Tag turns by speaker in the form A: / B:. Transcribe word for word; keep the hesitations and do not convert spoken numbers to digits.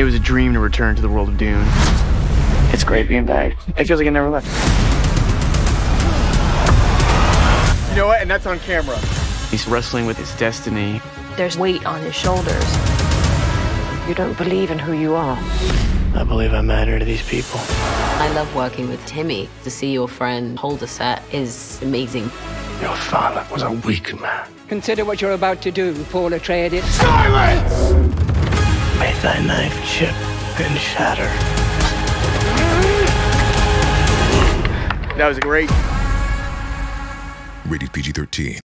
A: It was a dream to return to the world of Dune. It's great being back. It feels like I never left.
B: You know what? And that's on camera.
A: He's wrestling with his destiny.
C: There's weight on his shoulders.
D: You don't believe in who you are.
A: I believe I matter to these people.
E: I love working with Timmy. To see your friend hold a set is amazing.
A: Your father was a weak man.
D: Consider what you're about to do, Paul Atreides.
B: Silence!
A: May thy knife chip and shatter.
B: That was great.
F: Rated P G thirteen.